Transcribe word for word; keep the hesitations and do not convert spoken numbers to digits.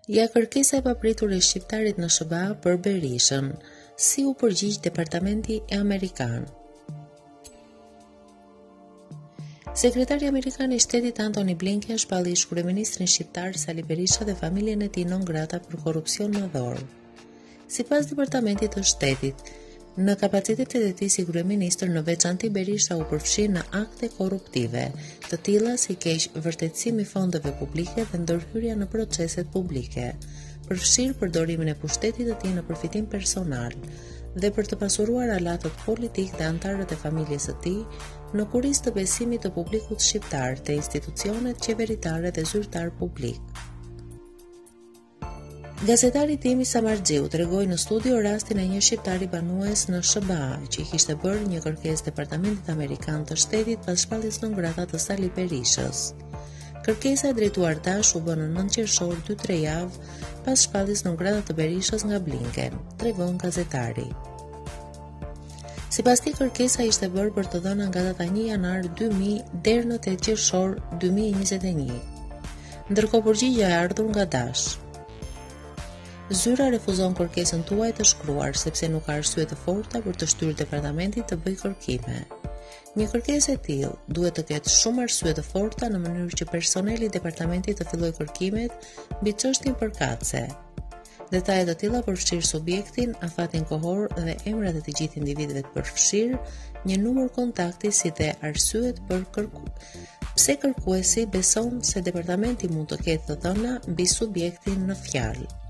Ja kërkesa e papritur e shqiptarit në SBA për Berishën, si u përgjigj Departamenti e Amerikan. Sekretari Amerikan i Shtetit Antony Blinken shpalli ish-kryeministrin shqiptar Sali Berisha dhe familjen e tij non grata për korrupsion madhor. Sipas Departamentit të Shtetit, në kapacitetet e tij si kryeministër, në veçanti Berisha u përfshi në akte korruptive, të tilla si keq vërtetësim i fondeve publike dhe ndërhyrja në proceset publike, përfshirë përdorimin e pushtetit të tij në përfitim personal dhe për të pasuruar alatët politik dhe antarët e familjes së tij në kurisë të besimit të publikut shqiptar te institucionet qeveritare dhe zyrtar publik. Gazetari Timi Samargjiu tregoi në studio rastin e një shqiptari banues në SBA që i kishte bërë një kërkesë Departamentit Amerikan të Shtetit pas shpalljes non grata të Sali Berishës. Kërkesa e drejtuar tash u bë në nëntë qershor dy tre javë pas shpalljes non grata të Berishës nga Blinken, tregon gazetari. Sipas tij, kërkesa ishte bërë për të dhëna nga data një janar dy mijë deri në tetë qershor dy mijë e njëzet e një. Ndërkohë përgjigjja e ardhur nga Dash. Zyra refuzon kërkesën tuaj të shkruar sepse nuk ka arsye të forta për të shtyrë departamentit të bëjë kërkime. Një kërkesë e tillë duhet të ketë shumë arsye të forta në mënyrë që personeli i departamentit të fillojë kërkimet mbi çështjen përkatëse. Detaje të tilla përfshirë subjektin, afatin kohor dhe emrat e të gjithë individëve të përfshirë, një numër kontakti si dhe arsyet për kërku... pse kërkuesi beson se departamenti mund të ketë të dhëna mbi subjektin në fjalë.